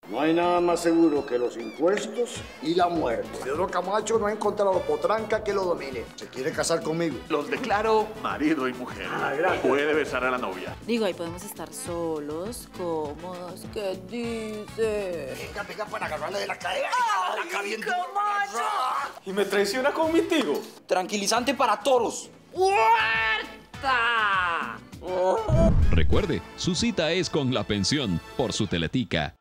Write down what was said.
No hay nada más seguro que los impuestos y la muerte. Pedro Camacho no ha encontrado potranca que lo domine. ¿Se quiere casar conmigo? Los declaro marido y mujer. Gracias. Puede besar a la novia. Digo, ahí podemos estar solos, cómodos. ¿Qué dice? Venga, para agarrarle de la cadera. ¡Ay, Camacho! ¿Y me traiciona con mi tío? Tranquilizante para toros. ¡Huerta! Recuerde, su cita es con La Pensión por su Teletica.